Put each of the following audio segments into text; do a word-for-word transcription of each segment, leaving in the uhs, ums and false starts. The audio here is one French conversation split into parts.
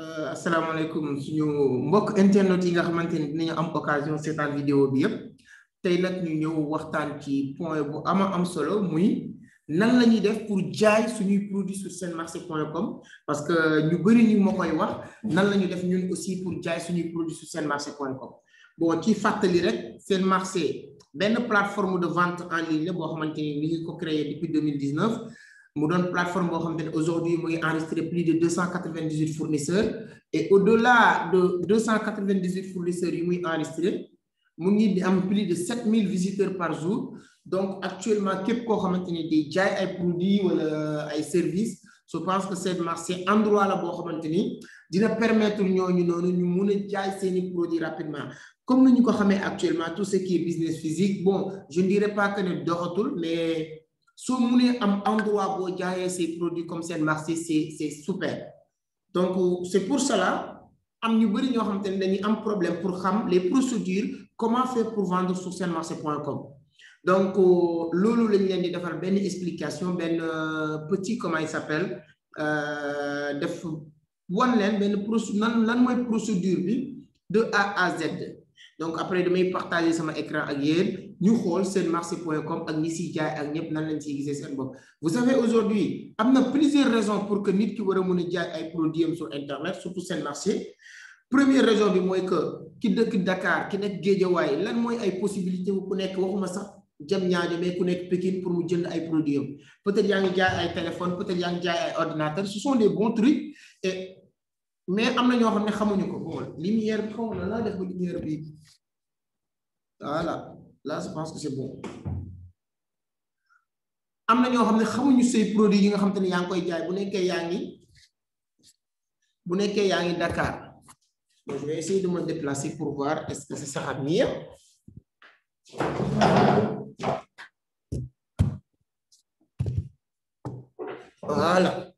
asalaamaaleykum suñu mbokk internet yi nga xamante ni dinañu am occasion seetaan vidéo bi yëpp tey nag ñu ñëw waxtaan ci point bu ama am solo muy nan la ñuy def pour jaay suñuy produit sur sen marché point com parce que ñu bëri ñu ma koy wax nan la ñuy def ñun aussi pour jaay suñuy produit sur sen marché point com bon ci fàttali rek Sen Marché benn plateforme de vente en ligne la boo xamante ni ni ngi ko créé depuis deux mille dix-neuf mu doon plateforme boo xamante ne aujourd'hui mu ngi enregistré plus de deux cent quatre-vingt-dix-huit fournisseurs et au-delà de deux cent quatre-vingt-dix-huit fournisseurs yi muy enregistré mu ngi di am plus de sept mille visiteurs par jour donc actuellement képp koo xamante ni di jaay ay produits wala ay services je pense que Sen Marché endroit la boo xamante ni dina permettre ñooñu noonu ñu mun a jaay seeni produits rapidement comme ni ñu ko xamee actuellement tout ce qui est business physique bon je ne dirais pas que ne doxatul mais soo munee am endroit boo jaayee ces produits comme Sen Marché c'est c'est super donc c'est pour cela am ñu bëri ñoo xamante ne dañuy am problème pour xam les procédures comment faire pour vendre sur sen marché point com donc loolu lañ leen di defal benn explication benn petit comment il s'appelle def wan leen benn procédure nan lan mooy procédure bi de A à Z donc après damay partager sama écran ak yéen ñu xool sen marché point com ak ñi siy jaay ak ñëpp nan lañ siy gisee seen bopp vous savez aujourd'hui am na plusieurs raisons pour que nit ki war a mën a jaay ay produits sur internet surtout Sen Marché première raison bi mooy que ki dëkk Dakar ki nekk Guédiawaye lan mooy ay possibilités bu ku nekk waxuma sax jëm ñaajo mais ku nekk Pikine pour mu jënd ay produits am peut-être yaa ngi jaay ay téléphone peut-être yaa ngi jaay ay ordinateurs ce sont des bons trucs et mais am na ñoo xam ne xamuñu ko bon lumière bi xaw na laa def ba lumière bi voilà là je pense que c'est bon am na ñoo xam ne xamuñu say produits yi nga xam te ne yaa ngi koy jaay bu nekkee yaa ngi bu nekkee yaa ngi Dakar bon je vais essayer de me déplacer pour voir est-ce que ça sera mieux voilà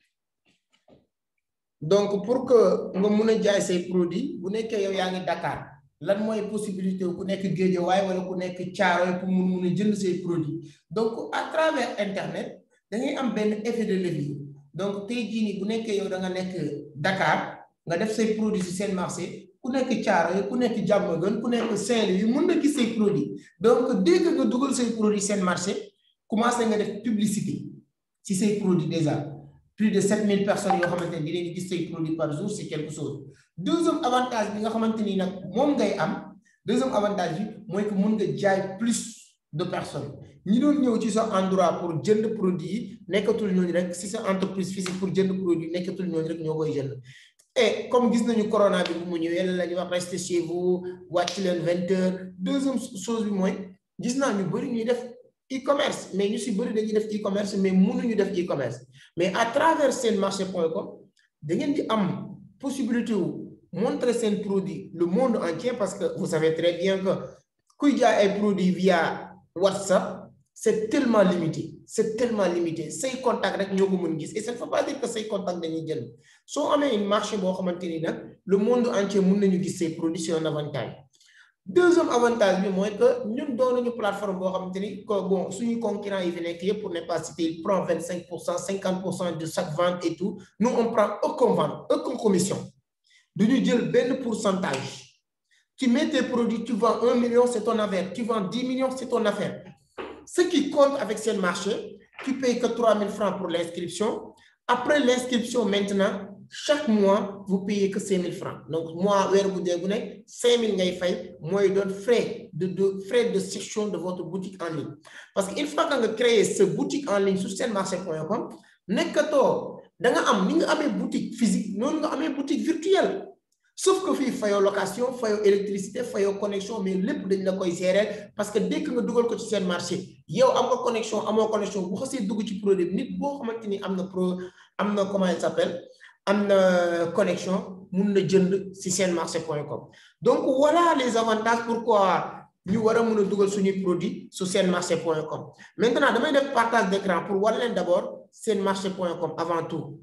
donc pour que nga mun a jaay say produits bu nekkee yow yaa ngi Dakar lan mooy possibilité ku nekk Guédiawaye wala ku nekk Thiaroye pour mun mun a jënd say produits donc à travers internet da ngay am benn effet de levier donc tey jii nii bu nekkee yow da nga nekk Dakar nga def say produits ci Sen Marché ku nekk Thiaroye ku nekk Diamaguène ku nekk Saint-Louis mun na gis say produits donc dès que nga dugal say produits Sen Marché commencé nga def publicité ci say produits déjà plus de sept mille personnes yoo xamante ne dinañ gis say produits par jour c'est quelque chose deuxième avantage bi nga xamante ni nag moom ngay am deuxième avantage bi mooy que mun nga jaay plus de personnes ñi doon ñëw ci sa endroit pour jënd produit yi nekkatul ñooñu rek si sa entreprise physique pour jënd produit nekkatul ñooñu rek ñoo koy jënd et comme gis nañu corona bi bu mu ñëwee la ñuy wax restez chez vous wàcc leen vingt heures deuxième chose bi mooy gis naa ñu bëri ñuy def e-commerce mais ñu si bëri dañuy def e-commerce mais mënuñu def e-commerce mais à travers sen marché point com da ngeen di am possibilité wu montrer seen produit le monde entier parce que vous savez très bien que kuy jaay ay produits via WhatsApp c'est tellement limité c'est tellement limité say contact rek ñoo ko mën gis et ça ne veut pas dire que say contact dañuy jënd soo amee une marché boo xamante ni nag le monde entier mën nañu gis say produits c'est un avantage deuxième avantage bi mooy que ñun doon nañu plateforme boo xamante ni que bon suñu concurrent yi fi nekk yëpp pour ne pas citer il prend vingt-cinq pour cent cinquante pour cent de chaque vente et tout nous on prend aucune vente aucune commission duñu jël benn pourcentage tu mets tes produits tu vends un million c'est ton affaire tu vends dix millions c'est ton affaire ce qui compte avec Sen Marché tu payes que trois mille francs pour l'inscription après l'inscription maintenant chaque mois vous payez que cinq mille francs donc mois weer bu dee bu nekk cinq mille ngay fay mooy doon frais de de frais de gestion de votre boutique en ligne parce que une fois que nga créer ce boutique en ligne sur sen marché point com nekkatoo da nga am ni nga amee boutique physique noonu nga amee boutique virtuelle sauf que fii fayoo location fayoo électricité fayoo connexion mais lépp dañ la koy gérer parce que dès que nga dugal ko ci Sen Marché yow am nga connexion amoo connexion bu xasee dugg ci produit nit boo xamante ni am na pro am na comment il s'appelle am na connexion mun na jënd ci sen marché point com donc voilà les avantages pourquoi ñu war a mën a dugal suñuy produit sur sen marché point com maintenant damay def partage d'écran pour war leen d'abord sen marché point com avant tout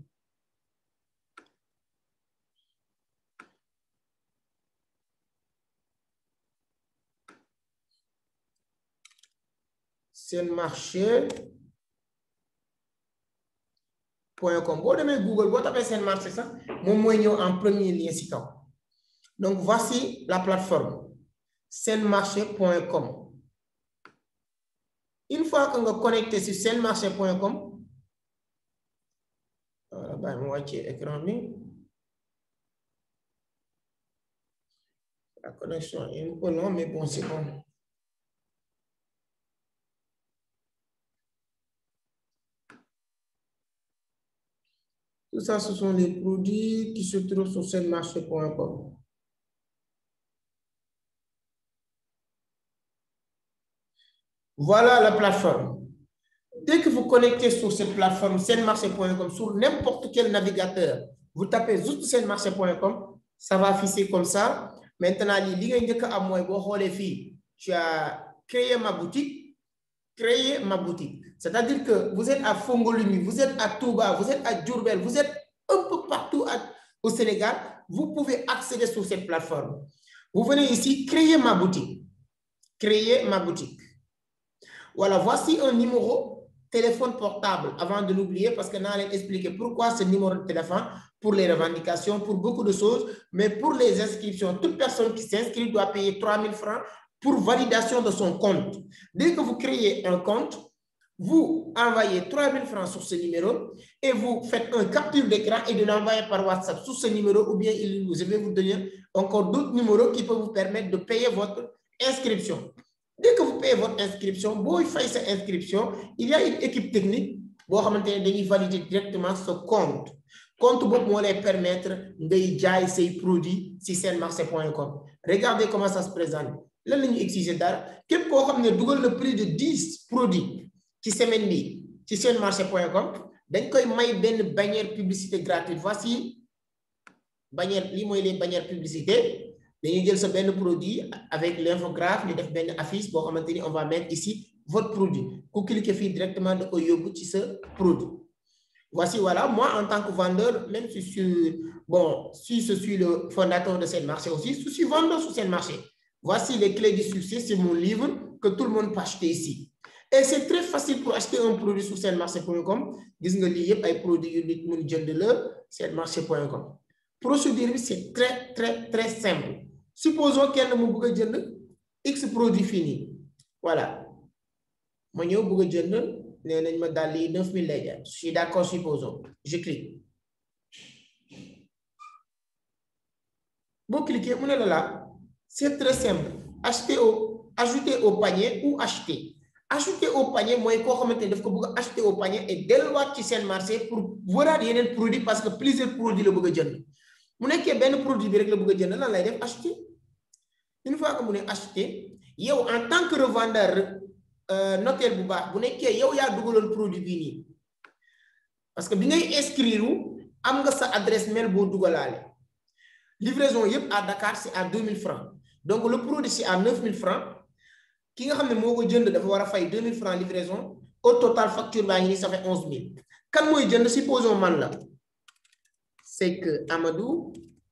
sen marché point com. Bon, demain Google, vous tapez Sen Marché ça, mon moyen en premier lien ici. Donc voici la plateforme sen marché point com. Une fois que vous connectez sur sen marché point com, voilà, bah, moi écran. La connexion est un peu longue, mais bon, c'est bon. Tout ça, ce sont les produits qui se trouvent sur sen marché point com. Voilà la plateforme. Dès que vous connectez sur cette plateforme sen marché point com, sur n'importe quel navigateur, vous tapez juste sen marché point com, ça va afficher comme ça. Maintenant, tu as créé ma boutique, créé ma boutique. C'est-à-dire que vous êtes à Fongolumi, vous êtes à Touba, vous êtes à Diourbel, vous êtes un peu partout à, au Sénégal, vous pouvez accéder sur cette plateforme. Vous venez ici, créer ma boutique. Créer ma boutique. Voilà, voici un numéro téléphone portable, avant de l'oublier, parce que nous allons expliquer pourquoi ce numéro de téléphone, pour les revendications, pour beaucoup de choses, mais pour les inscriptions, toute personne qui s'inscrit doit payer trois mille francs pour validation de son compte. Dès que vous créez un compte, vous envoyez trois mille francs sur ce numéro et vous faites un capture d'écran et de l'envoyer par WhatsApp sur ce numéro, ou bien je vais vous donner encore d'autres numéros qui peuvent vous permettre de payer votre inscription. Dès que vous payez votre inscription, vous faites cette inscription, il y a une équipe technique qui va valider directement ce compte. Compte pour les permettre de jaay ces produits sur sen marché point com. Regardez comment ça se présente. Là, nous exigons d'art. Quel qu'on a le prix de dix produits qui semaine bi sur sen marché point com, dañ koy may benn bannière publicité gratuite. Voici bannière, li moy les bannières publicité. Dañuy jël sa benn produit avec l'infographe, ñu def benn affiche boo xamante ni on va mettre ici votre produit. Ku cliquer fii directement da koy yóbbu ci sa produit. Voici, voilà, moi en tant que vendeur, même si je suis, bon, si je suis le fondateur de Sen Marché aussi, je suis vendeur sur Sen Marché. Voici les clés du succès, c'est mon livre que tout le monde peut acheter ici. Et c'est très facile pour acheter un produit sur sen marché point com. Vous voyez, il y a des produits qui sont sur sen marché point com. Procédure, c'est très, très, très simple. Supposons qu'il y a un X produit fini. Voilà. Moi, je vais neuf mille légères. Je suis d'accord, supposons. Je clique. Vous cliquez, c'est très simple. Acheter au, ajouter au panier ou acheter. Ajouter au panier, moi, je vais acheter au panier et dès le mois qui sen marché pour voir des produits parce que plusieurs produits le bouge. Vous n'avez qu'un produit direct le bouge, là, là, acheter. Une fois que vous avez acheté, en tant que revendeur, Euh, notez bu baax bu nekkee yow yaa dugaloon produit bii nii parce que bi ngay inscrire am nga sa adresse mail boo dugalaale livraison yëpp à Dakar c'est à deux mille francs donc le produit c'est à neuf mille francs ki nga xam ne moo ko jënd dafa war a fay deux mille francs livraison au total facture baa ngi nii ça fait onze mille kan mooy jënd supposons man la c'est que Amadou.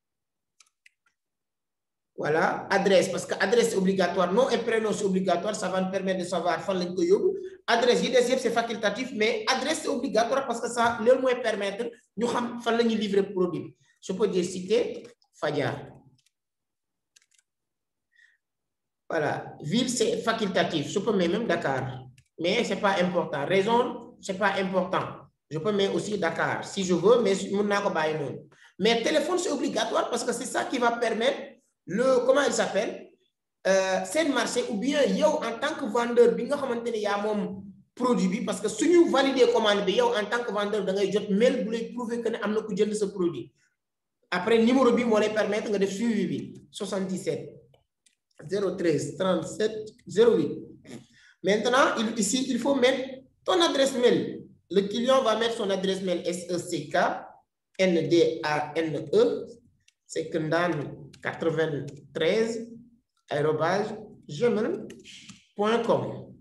Voilà, adresse, parce que adresse c'est obligatoire, nom et prénom c'est obligatoire, ça va nous permettre de savoir fan lañ ko yóbbu. Adresse yi des yëpp c'est facultatif, mais adresse c'est obligatoire parce que ça leur mooy permettre ñu xam fan la ñuy livrer produit. Je peux dire cité Fadiar. Voilà, ville c'est facultatif, je peux mettre même Dakar, mais c'est pas important. Raison, c'est pas important. Je peux mettre aussi Dakar si je veux, mais mun naa ko bàyyi noonu. Mais téléphone c'est obligatoire parce que c'est ça qui va permettre le, comment il s'appelle, euh, Sen Marché ou bien yo en tant que vendeur bi nga xamantene ya mom produit bi parce que suñu valider commande bi yow en tant que vendeur da ngay jot mail bu lay prouver que ne amna ku jënd ce produit après numéro bi mo lay permettre nga def suivi bi soixante-dix-sept zéro treize trente-sept zéro huit. Maintenant il, ici il faut mettre ton adresse mail. Le client va mettre son adresse mail S E C K N D A N E c'est que dans quatre-vingt-treize arobase gmail point com.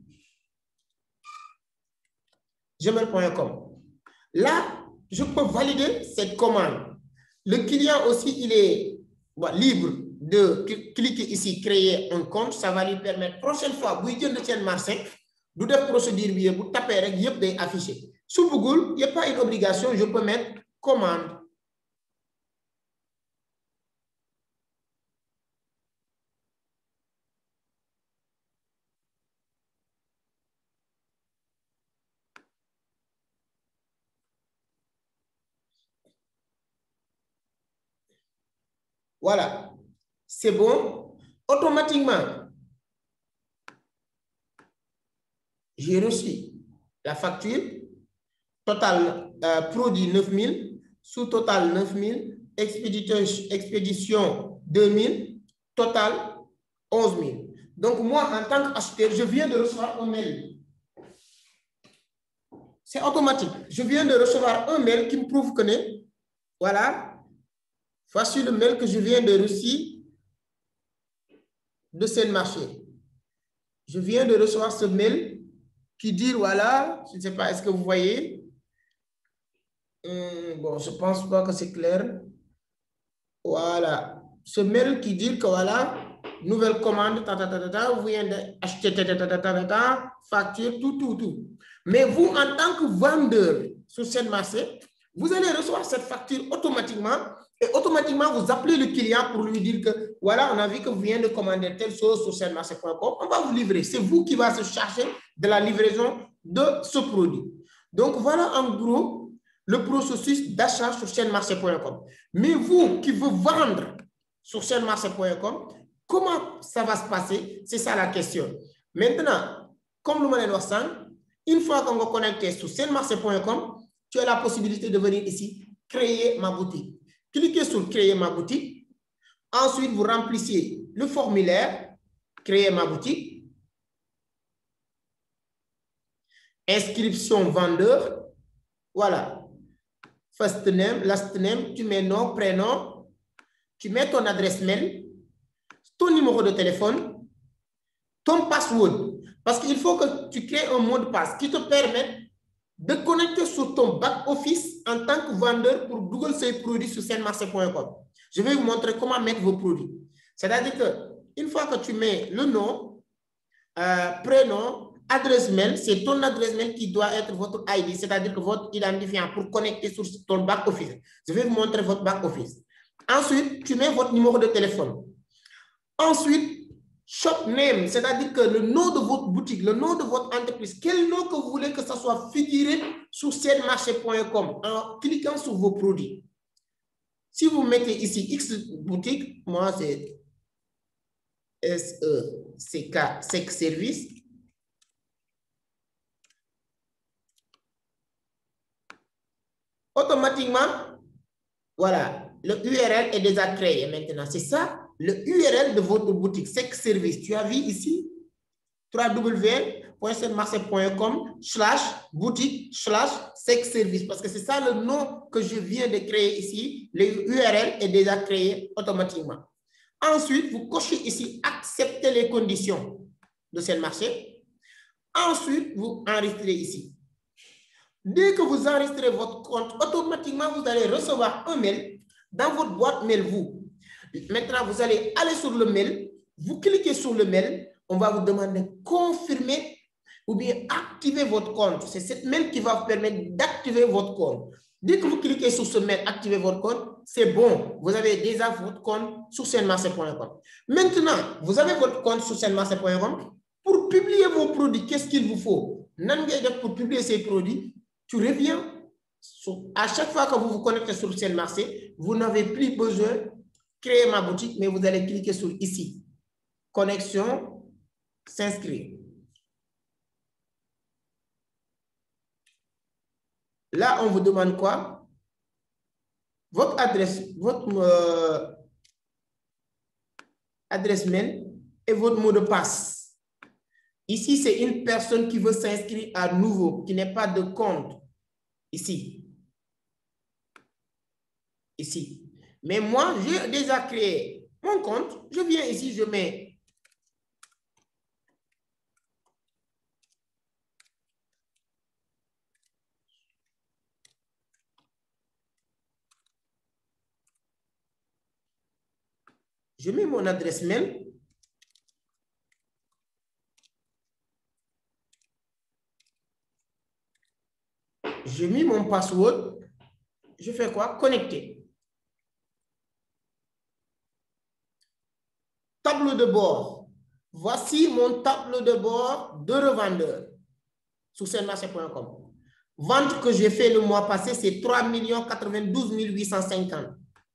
gmail point com. Là, je peux valider cette commande. Le client aussi, il est bon, libre de cliquer ici, créer un compte. Ça va lui permettre, prochaine fois, vous avez de Sen Marché, vous devez procédure, vous tapez, vous devez afficher. Sous Google, il n'y a pas une obligation, je peux mettre commande. Voilà, c'est bon. Automatiquement, j'ai reçu la facture, total euh, produit neuf mille, sous-total neuf mille, expédition deux mille, total onze mille. Donc, moi, en tant qu'acheteur, je viens de recevoir un mail. C'est automatique. Je viens de recevoir un mail qui me prouve que, voilà, voici le mail que je viens de recevoir de Sen Marché. Je viens de recevoir ce mail qui dit, voilà, je ne sais pas, est-ce que vous voyez? Hum, bon, je ne pense pas que c'est clair. Voilà. Ce mail qui dit que, voilà, nouvelle commande, ta, ta, ta, ta, ta, vous venez d'acheter, ta, ta, ta, ta, ta, ta, facture, tout, tout, tout. Mais vous, en tant que vendeur sur Sen Marché, vous allez recevoir cette facture automatiquement et automatiquement, vous appelez le client pour lui dire que, voilà, on a vu que vous venez de commander telle chose sur sen marché point com, on va vous livrer. C'est vous qui va se charger de la livraison de ce produit. Donc, voilà en gros le processus d'achat sur sen marché point com. Mais vous qui veut vendre sur sen marché point com, comment ça va se passer? C'est ça la question. Maintenant, comme le modèle Wassan, une fois qu'on va connecter sur sen marché point com, tu as la possibilité de venir ici, créer ma boutique. Cliquez sur créer ma boutique. Ensuite, vous remplissez le formulaire, créer ma boutique. Inscription vendeur. Voilà. First name, last name, tu mets nom, prénom, tu mets ton adresse mail, ton numéro de téléphone, ton password. Parce qu'il faut que tu crées un mot de passe qui te permette de connecter sur ton back-office en tant que vendeur pour Google ses produits sur sen marché point com. Je vais vous montrer comment mettre vos produits. C'est-à-dire qu'une fois que tu mets le nom, euh, prénom, adresse mail, c'est ton adresse mail qui doit être votre I D, c'est-à-dire que votre identifiant pour connecter sur ton back-office. Je vais vous montrer votre back-office. Ensuite, tu mets votre numéro de téléphone. Ensuite, shop name, c'est-à-dire que le nom de votre boutique, le nom de votre entreprise, quel nom que vous voulez que ça soit figuré sur sen marché point com en cliquant sur vos produits. Si vous mettez ici X boutique, moi c'est S E C K, S E C Service. Automatiquement, voilà, le U R L est déjà créé maintenant. C'est ça. Le U R L de votre boutique, S E C Service, tu as vu ici, w w w point sen marché point com slash boutique slash S E C Service, parce que c'est ça le nom que je viens de créer ici. Le U R L est déjà créé automatiquement. Ensuite, vous cochez ici accepter les conditions de Sen Marché. Ensuite, vous enregistrez ici. Dès que vous enregistrez votre compte, automatiquement, vous allez recevoir un mail dans votre boîte mail, vous. Maintenant, vous allez aller sur le mail, vous cliquez sur le mail, on va vous demander de confirmer ou bien activer votre compte. C'est cette mail qui va vous permettre d'activer votre compte. Dès que vous cliquez sur ce mail, activer votre compte, c'est bon. Vous avez déjà votre compte sur sen marché point com. Maintenant, vous avez votre compte sur sen marché point com. Pour publier vos produits, qu'est-ce qu'il vous faut? Pour publier ces produits, tu reviens. Sur, à chaque fois que vous vous connectez sur Sen Marché, vous n'avez plus besoin de créer ma boutique, mais vous allez cliquer sur ici. Connexion, s'inscrire. Là, on vous demande quoi? Votre adresse, votre euh, adresse mail et votre mot de passe. Ici, c'est une personne qui veut s'inscrire à nouveau, qui n'est pas de compte. Ici. Ici. Mais moi, j'ai déjà créé mon compte. Je viens ici, je mets je mets mon adresse mail. mon password. Je fais quoi? Connecter. Tableau de bord. Voici mon tableau de bord de revendeur sur senmarché point com. Vente que j'ai fait le mois passé, c'est trois millions quatre-vingt-douze mille huit cent cinquante.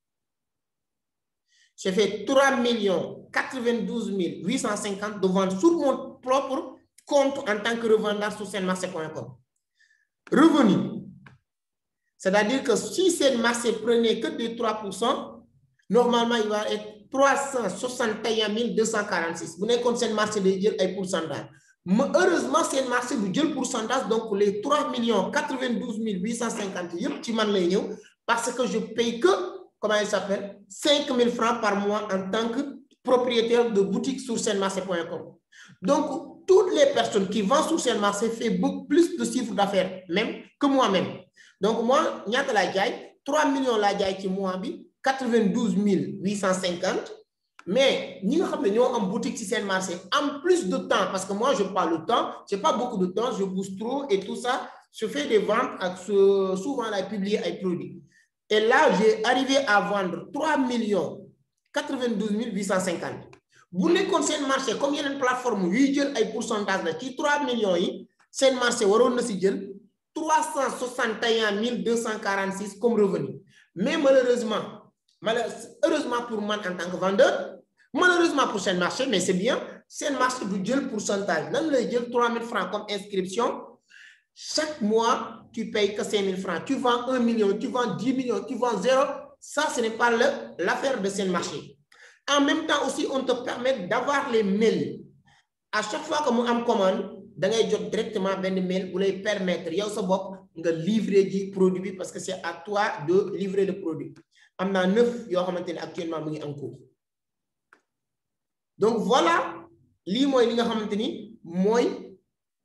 J'ai fait trois millions quatre-vingt-douze mille huit cent cinquante de ventes sur mon propre compte en tant que revendeur sur senmarché point com. Revenu. C'est-à-dire que si Senmarché prenait que de trois pour cent, normalement, il va être trois cent soixante et un mille deux cent quarante-six. Vous n'avez qu'un Senmarché de jël ay pourcentage. Mais heureusement, Senmarché du jël pourcentage, donc les trois millions quatre-vingt-douze mille huit cent cinquante, parce que je paye que, comment il s'appelle, cinq mille francs par mois en tant que propriétaire de boutique sur senmarché point com. Donc, toutes les personnes qui vendent sur Senmarché font beaucoup plus de chiffre d'affaires, même que moi-même. Donc, moi, ñaata la jaay trois millions la jaay ci mois bi quatre-vingt-douze mille huit cent cinquante. Mais ñi nga xam ne ñoo am boutique ci Senmarché en plus de temps, parce que moi, je parle le temps, je n'ai pas beaucoup de temps, je bouge trop et tout ça, je fais des ventes, avec ce, souvent là, publier des produits. Et là, j'ai arrivé à vendre trois millions quatre-vingt-douze mille huit cent cinquante. Vous ne connaissez le marché, comme il y a une plateforme, il y a un pourcentage qui trois millions, c'est le marché, trois cent soixante et un mille deux cent quarante-six comme revenu. Mais malheureusement, malheureusement pour moi en tant que vendeur, malheureusement pour Senmarché, mais c'est bien, Senmarché du jël pourcentage. Dans le jël trois mille francs comme inscription, chaque mois, tu payes que cinq mille francs. Tu vends un million, tu vends dix millions, tu vends zéro. Ça, ce n'est pas l'affaire de Senmarché. En même temps aussi, on te permet d'avoir les mails. À chaque fois que moi, je commande, vous avez directement un mail pour les permettre de livrer du produit parce que c'est à toi de livrer le produit. Il y a neuf qui sont actuellement en cours. Donc voilà, ce que je veux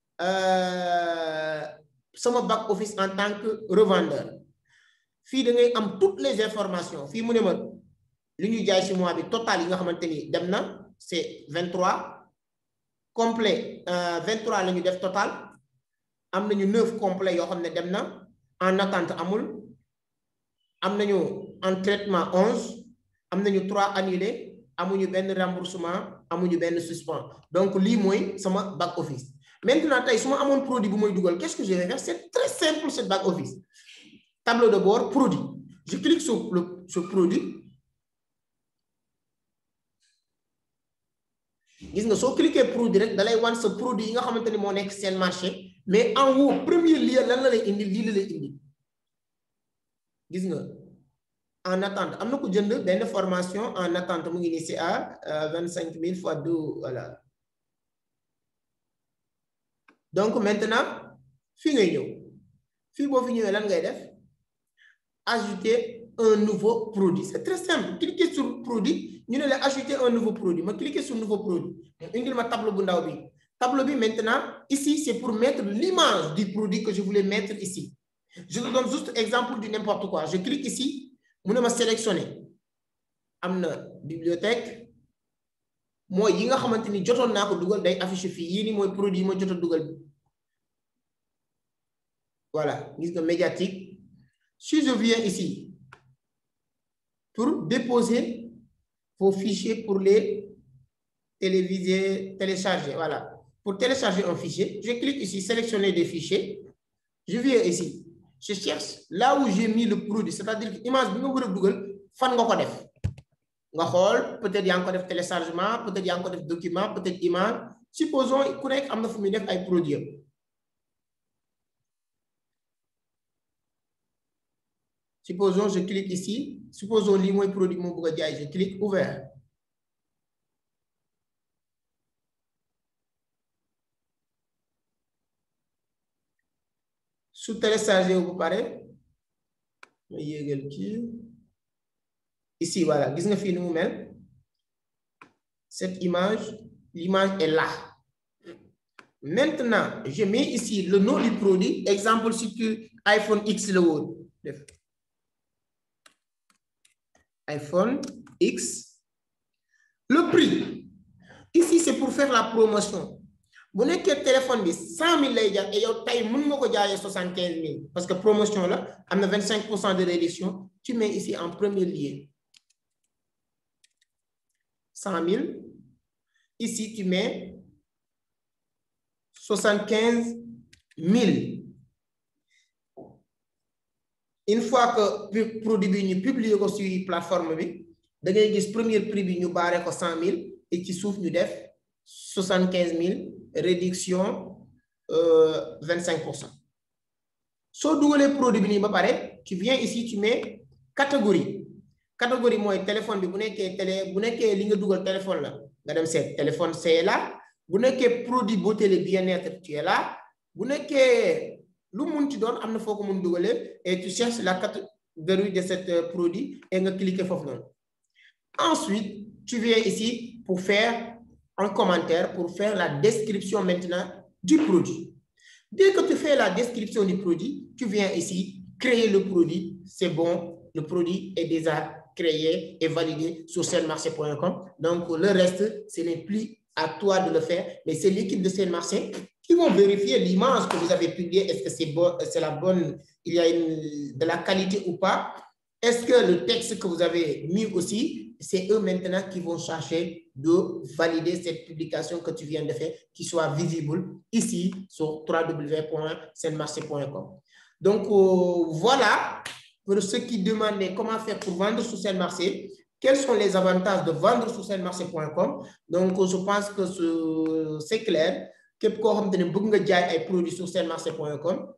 c'est mon back office en tant que revendeur. Fi da ngay am toutes les informations. Fi mu ne ma li ñu jaay ci mois bi total yi nga xamanteni dem na c'est vingt-trois complet euh, vingt-trois la ñu def total. Am nañu neuf complet yo xamne dem na en attente amul. Am nañu en traitement onze, am nañu trois annulés, amuñu ben remboursement, amuñu ben suspens. Donc li moy sama back office. Maintenant, si je un produit, qu'est-ce que je vais faire? C'est très simple, cette back office. Tableau de bord, produit. Je clique sur le sur produit. Si je clique sur produit, vous allez voir ce produit, vous allez voir marché. Mais en haut, premier lien, là, là, il indi. En attente, il y a une formation en attente, c'est à vingt-cinq mille fois deux. Voilà. Donc maintenant, fini. Ajouter un nouveau produit. C'est très simple. Cliquez sur le produit, nous allons ajouter un nouveau produit. Je clique sur le nouveau produit. Je ma tableau bundaobi. Tableau bi maintenant, ici, c'est pour mettre l'image du produit que je voulais mettre ici. Je vous donne juste exemple de n'importe quoi. Je clique ici, je vais sélectionner. Amna bibliothèque. Moi, yi nga xamanteni jotone nako dugal day afficher fi yi ni moy produit mo jotta dugal. Voilà, gis nga médiatique. Si je viens ici pour déposer vos fichiers pour les téléviser, télécharger, voilà. Pour télécharger un fichier, je clique ici, sélectionner des fichiers. Je viens ici, je cherche là où j'ai mis le produit, c'est-à-dire que l'image bi nga wara dugal fan nga ko def. Nga xol, peut-être y a encore des téléchargements, peut-être y a encore des documents, peut-être image. Supposons ku nek amna fu muy def ay produits. Supposons je clique ici, supposons li moy produit mo bëgg jaay, je clique ouvert. Sous télécharger vous parlez. Ici voilà, gis nga fi nu mel. Cette image, l'image est là. Maintenant, je mets ici le nom du produit, exemple si tu iPhone X le word. iPhone X. Le prix. Ici, c'est pour faire la promotion. Vous n'avez que téléphone de cent mille et vous avez soixante-quinze mille parce que promotion là, on a vingt-cinq pour cent de réduction. Tu mets ici en premier lieu cent mille. Ici, tu mets soixante-quinze mille. Une fois que le produit est publié sur la plateforme, vous avez le premier prix nous barre cent mille et qui souffre nous def soixante-quinze mille, réduction euh, vingt-cinq pour cent. Si vous avez le produit, tu viens ici, tu mets catégorie. Catégorie, moi, téléphone, vous avez le téléphone là. Le téléphone, c'est là. Vous avez le produit beauté et bien-être, tu es là. Vous avez le monde tu donnes, et tu cherches la catégorie de ce produit et tu cliques sur le. Ensuite, tu viens ici pour faire un commentaire, pour faire la description maintenant du produit. Dès que tu fais la description du produit, tu viens ici, créer le produit, c'est bon, le produit est déjà créé et validé sur Selmarché point com. Donc, le reste, ce n'est plus à toi de le faire, mais c'est l'équipe de Selmarché qui vont vérifier l'image que vous avez publiée. Est-ce que c'est bon, c'est la bonne, il y a une, de la qualité ou pas? Est-ce que le texte que vous avez mis aussi, c'est eux maintenant qui vont chercher de valider cette publication que tu viens de faire, qui soit visible ici sur w w w point selmarché point com. Donc, euh, voilà, pour ceux qui demandaient comment faire pour vendre sur Selmarché, quels sont les avantages de vendre sur selmarché point com. Donc, je pense que c'est clair. Que pour un produit sur selmarché point com,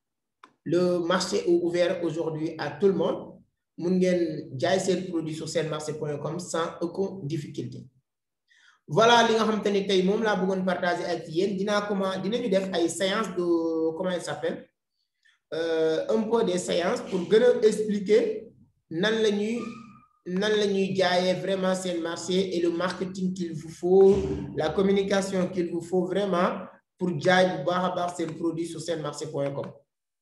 le marché est ouvert aujourd'hui à tout le monde. Vous pouvez acheter le produit sur selmarché point com sans aucune difficulté. Voilà, les gens qui ont partagé avec vous. Dina comment dina ñu def ay séances de comment il s'appelle euh, un peu des séances pour bien expliquer nan la ñuy nan la ñuy jaayé vraiment Selmarché et le marketing qu'il vous faut, la communication qu'il vous faut vraiment pour jaay bu baax a baax seen produit sur selmarché point com.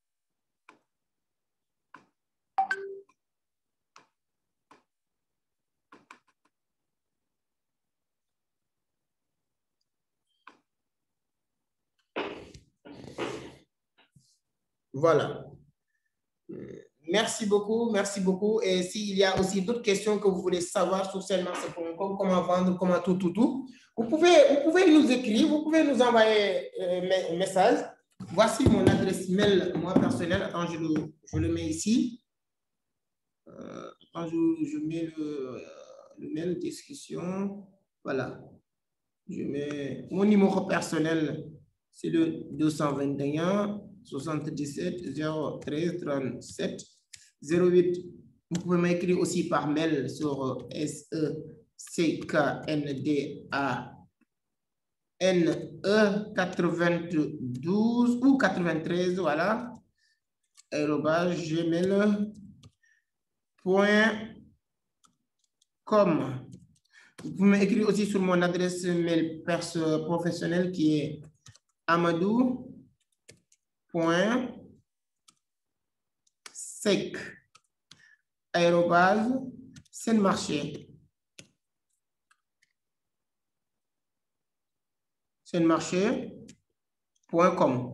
Voilà. Merci beaucoup, merci beaucoup. Et s'il y a aussi d'autres questions que vous voulez savoir sur selmarché point com, comment vendre, comment tout, tout, tout, vous pouvez, vous pouvez nous écrire, vous pouvez nous envoyer euh, un message. Voici mon adresse mail, moi personnel. Attends, je le, je le mets ici. Euh, attends, je, je mets le, le mail discussion. Voilà. Je mets mon numéro personnel, c'est le deux cent vingt et un soixante-dix-sept zéro treize trente-sept zéro huit. Vous pouvez m'écrire aussi par mail sur S E C K N D A N E quatre-vingt-douze ou quatre-vingt-treize, voilà, arobase gmail point com. Vous pouvez m'écrire aussi sur mon adresse mail perso professionnelle qui est amadou point sec arobase selmarché selmarché point com.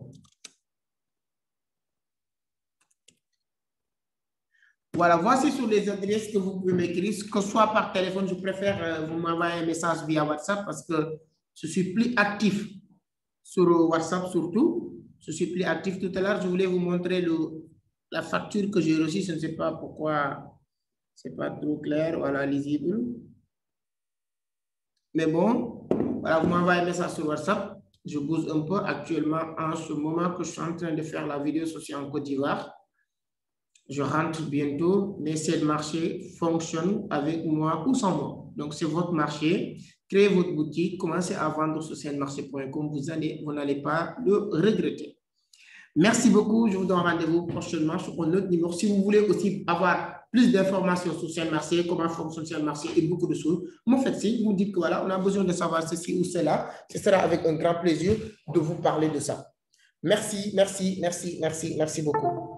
Voilà, voici sur les adresses que vous pouvez m'écrire, que ce soit par téléphone, je préfère euh, vous m'envoyer un message via WhatsApp parce que je suis plus actif sur WhatsApp surtout. Je suis plus actif tout à l'heure. Je voulais vous montrer le, la facture que j'ai reçue. Je ne sais pas pourquoi ce n'est pas trop clair, voilà, lisible. Mais bon, voilà, vous m'envoyez un message sur WhatsApp. Je bouge un peu actuellement en ce moment que je suis en train de faire la vidéo sociale en Côte d'Ivoire. Je rentre bientôt, mais ce marché fonctionne avec moi ou sans moi. Donc, c'est votre marché. Créez votre boutique, commencez à vendre sur selmarché point com. Vous allez, vous n'allez pas le regretter. Merci beaucoup. Je vous donne rendez-vous prochainement sur un autre numéro. Si vous voulez aussi avoir plus d'informations sur Selmarché, comment fonctionne Selmarché et beaucoup de choses, vous faites signe, vous dites que voilà, on a besoin de savoir ceci ou cela. Ce sera avec un grand plaisir de vous parler de ça. Merci, merci, merci, merci, merci beaucoup.